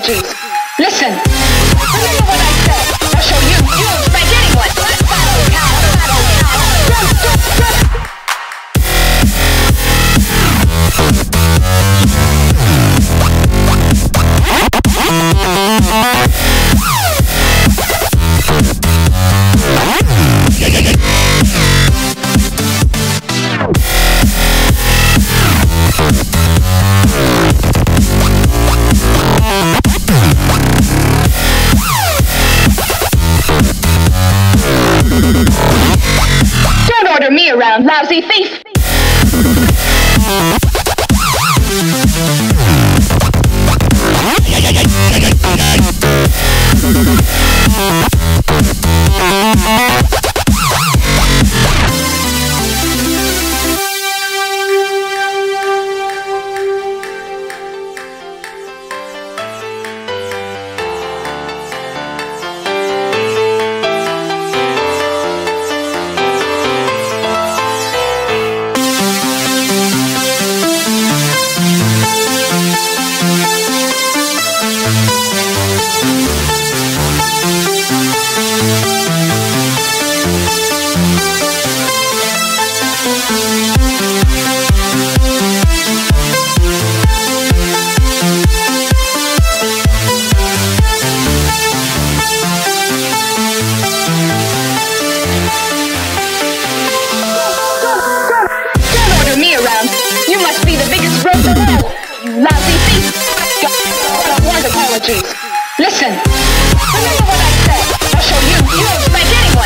apologies. Listen, remember what I said. I'll show you. You won't spank anyone. Don't order me around, lousy thief! You must be the biggest rogue of all, you lousy thief! I want apologies. Listen, remember what I said. I'll show you. You won't spank anyone.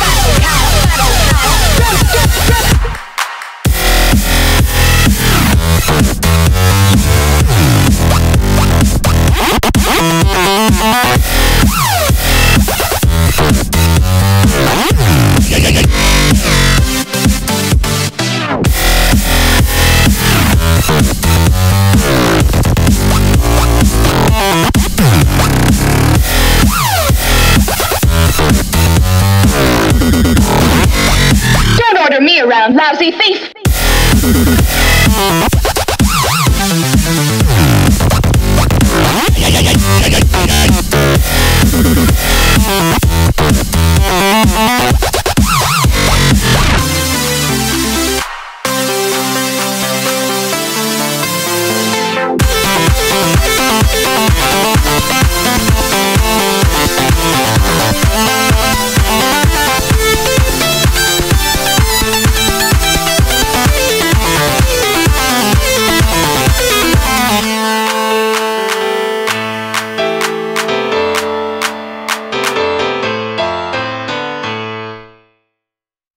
Don't order me around, lousy thief!